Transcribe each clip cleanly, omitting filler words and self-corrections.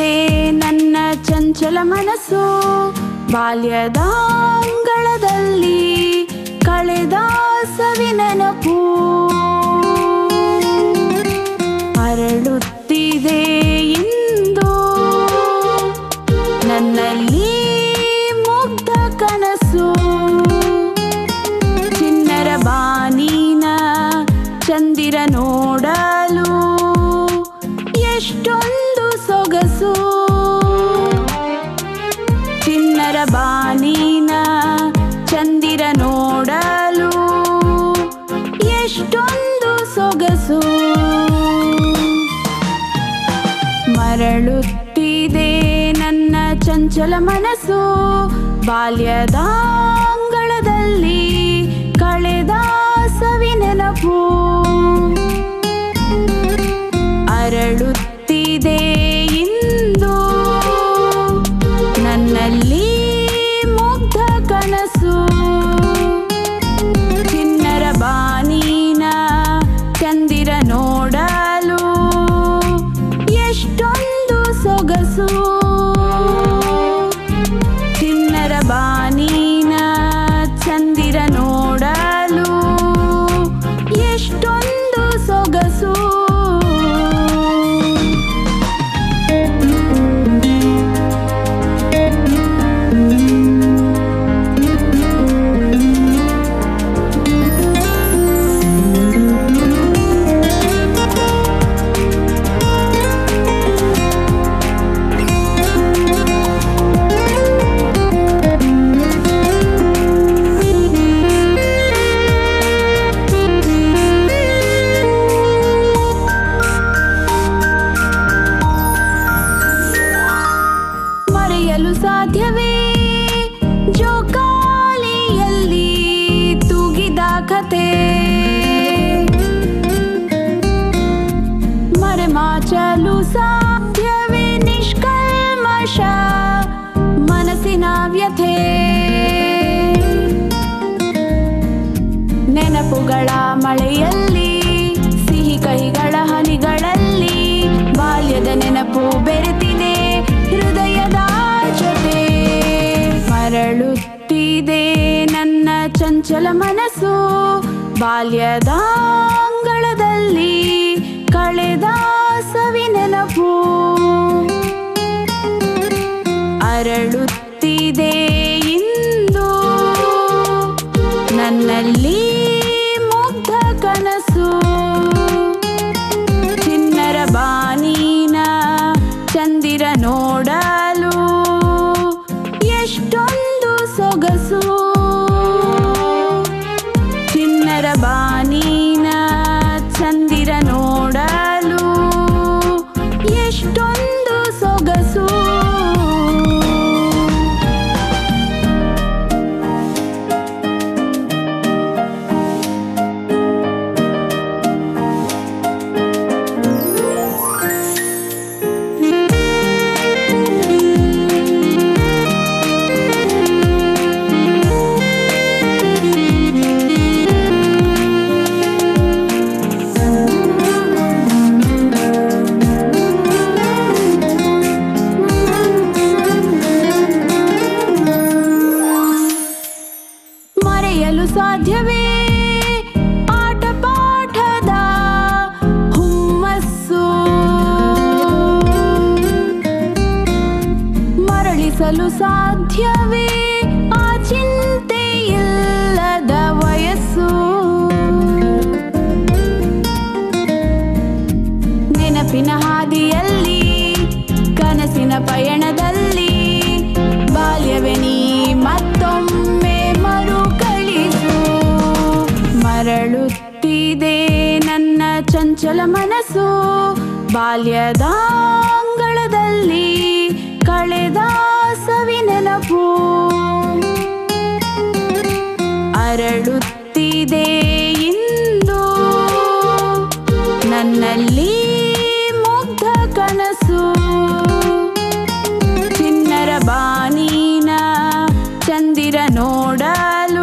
ನನ್ನ ಚಂಚಲ ಮನಸ್ಸು ಬಾಲ್ಯದ ಅಂಗಳದಲ್ಲಿ ಕಳೆದ ಸವಿನೆನಪು ಅರಳುತ್ತಿದೆ ಇಂದು ನನ್ನಲ್ಲಿ ಮುಗ್ಧ ಕನಸು ಚಿನ್ನರ ಬಾನಿನ ಚಂದಿರ ನೋಡಲು ಎಷ್ಟೊಂದು ಸೊಗಸು ಚಿನ್ನರ ಬಾನಿನ ಚಂದಿರ ನೋಡಲು ಎಷ್ಟೊಂದು ಸೊಗಸು ಮರಳುತ್ತಿದೆ ನನ್ನ ಚಂಚಲ ಮನಸ್ಸು ಬಾಲ್ಯದ ಅಂಗಳದಲ್ಲಿ ಕಳೆದ ಸವಿನೆನಪು ಅರಳುತ್ತಿದೆ ಇಂದು ನನ್ನಲ್ಲಿ ಮುಗ್ಧ ಕನಸು ಚಿನ್ನರ ಬಾನಿನ ಚಂದಿರ ನೋಡಲು ಎಷ್ಟೊಂದು ಸೊಗಸು ಚಿನ್ನರ ಬಾನಿನ ಚಂದಿರ ನೋಡಲು ಎಷ್ಟೊಂದು ಸೊಗಸು ಸಾಧ್ಯವೇ ಜೋಕಾಲಿಯಲ್ಲಿ ತೂಗಿದ ಕತೆ ಮರೆಮಾಚಲು ಸಾಧ್ಯವೇ ನಿಷ್ಕಲ್ಮಶ ಮನಸ್ಸಿನ ವ್ಯಥೆ ನೆನಪುಗಳ ಮಳೆಯಲ್ಲಿ ಸಿಹಿ ಕೈಗಳ ಹನಿಗಳಲ್ಲಿ ಬಾಲ್ಯದ ನೆನಪು ಬೆರೆತಿದೆ ಹೃದಯದ ಜೊತೆ ಮರಳುತ್ತಿದೆ ನನ್ನ ಚಂಚಲ ಮನಸ್ಸು ಬಾಲ್ಯದ ಅಂಗಳದಲ್ಲಿ ಕಳೆದ ಸವಿನೆನಪು ಅರಳುತ್ತಿದೆ ಇಂದು ನನ್ನಲ್ಲಿ ಮುಗ್ಧ ಕನಸು ಚಿನ್ನರ ಬಾನಿನ ಚಂದಿರ ನೋಡಲು ಎಷ್ಟೊಂದು ಸೊಗಸು ಚಿನ್ನರ ಬಾನಿನ ಚಂದಿರ ನೋಡಲು ಎಷ್ಟೊಂದು ಸೊಗಸು ಸಾಧ್ಯವೇ ಆಟ ಪಾಠದ ಹುಮ್ಮಸ್ಸು ಮರಳಿಸಲು ಸಾಧ್ಯವೇ ಆ ಚಿಂತೆ ಇಲ್ಲದ ವಯಸ್ಸು ನೆನಪಿನ ಹಾದಿಯಲ್ಲಿ ಕನಸಿನ ಪಯಣದಲ್ಲಿ ಬಾಲ್ಯವೇ ನೀ ಮತ್ತೊಮ್ಮೆ ಮರಳುತ್ತಿದೆ ನನ್ನ ಚಂಚಲ ಮನಸ್ಸು ಬಾಲ್ಯದ ಅಂಗಳದಲ್ಲಿ ಕಳೆದ ಸವಿನೆನಪು ಅರಳುತ್ತಿದೆ ಇಂದು ನನ್ನಲ್ಲಿ ಮುಗ್ಧ ಕನಸು ಚಿನ್ನರ ಬಾನಿನ ಚಂದಿರ ನೋಡಲು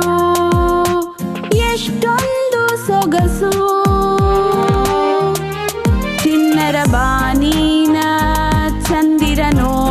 ಎಷ್ಟೊಂದು ಸೊಗಸು ಚಿನ್ನರ ಬಾನಿನ ನೋಡಲು